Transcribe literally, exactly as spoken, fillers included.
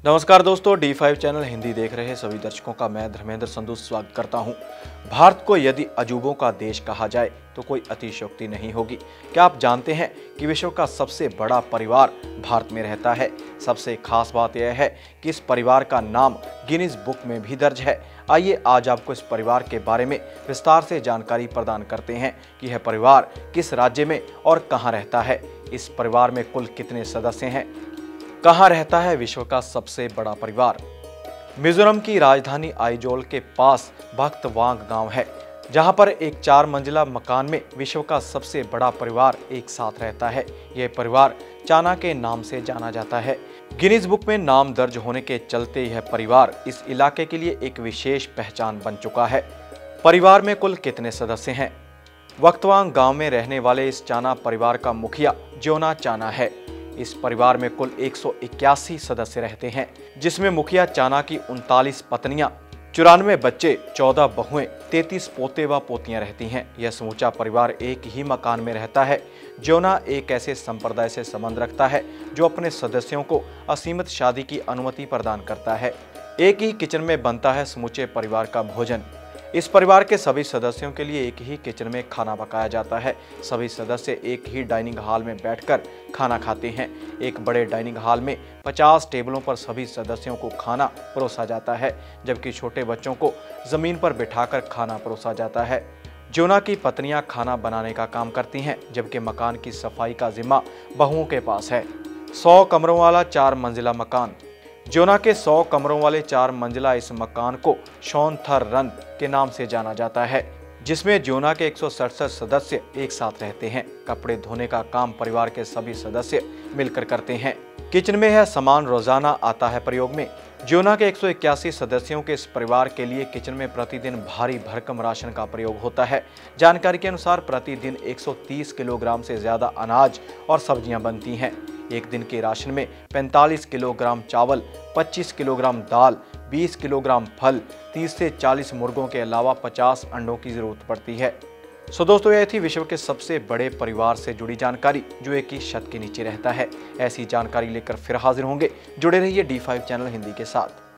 नमस्कार दोस्तों, D five channel Hindi देख रहे सभी दर्शकों का मैं धर्मेंद्र संधू स्वागत करता हूं। भारत को यदि अजूबों का देश कहा जाए तो कोई अतिशयोक्ति नहीं होगी। क्या आप जानते हैं कि विश्व का सबसे बड़ा परिवार भारत में रहता है। सबसे खास बात यह है कि इस परिवार का नाम गिनीज बुक में भी दर्ज है। आइए आज आपको इस परिवार के बारे में विस्तार से जानकारी प्रदान करते हैं कि यह परिवार किस राज्य में और कहाँ रहता है। इस परिवार में कुल कितने सदस्य हैं, कहाँ रहता है विश्व का सबसे बड़ा परिवार। मिजोरम की राजधानी आइजोल के पास भक्तवांग गांव है, जहां पर एक चार मंजिला मकान में विश्व का सबसे बड़ा परिवार एक साथ रहता है। यह परिवार चाना के नाम से जाना जाता है। गिनीज बुक में नाम दर्ज होने के चलते यह परिवार इस इलाके के लिए एक विशेष पहचान बन चुका है। परिवार में कुल कितने सदस्य हैं? भक्तवांग गांव में रहने वाले इस चाना परिवार का मुखिया जोना चाना है। इस परिवार में कुल एक सौ इक्यासी सदस्य रहते हैं, जिसमें मुखिया चाना की उनतालीस पत्नियां, चौरानवे बच्चे, चौदह बहुएं, तैंतीस पोते व पोतियां रहती हैं। यह समूचा परिवार एक ही मकान में रहता है। जोना एक ऐसे संप्रदाय से संबंध रखता है जो अपने सदस्यों को असीमित शादी की अनुमति प्रदान करता है। एक ही किचन में बनता है समूचे परिवार का भोजन। इस परिवार के सभी सदस्यों के लिए एक ही किचन में खाना पकाया जाता है। सभी सदस्य एक ही डाइनिंग हॉल में बैठकर खाना खाते हैं। एक बड़े डाइनिंग हॉल में पचास टेबलों पर सभी सदस्यों को खाना परोसा जाता है, जबकि छोटे बच्चों को जमीन पर बिठाकर खाना परोसा जाता है। जोना की पत्नियां खाना बनाने का काम करती हैं, जबकि मकान की सफाई का जिम्मा बहुओं के पास है। सौ कमरों वाला चार मंजिला मकान। जोना के सौ कमरों वाले चार मंजिला इस मकान को शॉन थर रन के नाम से जाना जाता है, जिसमें जोना के एक सौ सड़सठ सदस्य एक साथ रहते हैं। कपड़े धोने का काम परिवार के सभी सदस्य मिलकर करते हैं। किचन में यह सामान रोजाना आता है प्रयोग में। जोना के एक सौ इक्यासी सदस्यों के इस परिवार के लिए किचन में प्रतिदिन भारी भरकम राशन का प्रयोग होता है। जानकारी के अनुसार प्रतिदिन एक सौ तीस किलोग्राम से ज्यादा अनाज और सब्जियां बनती हैं। एक दिन के राशन में पैंतालीस किलोग्राम चावल, पच्चीस किलोग्राम दाल, बीस किलोग्राम फल, तीस से चालीस मुर्गों के अलावा पचास अंडों की जरूरत पड़ती है। सो दोस्तों, यह थी विश्व के सबसे बड़े परिवार से जुड़ी जानकारी जो एक ही छत के नीचे रहता है। ऐसी जानकारी लेकर फिर हाजिर होंगे। जुड़े रहिए डी फाइव चैनल हिंदी के साथ।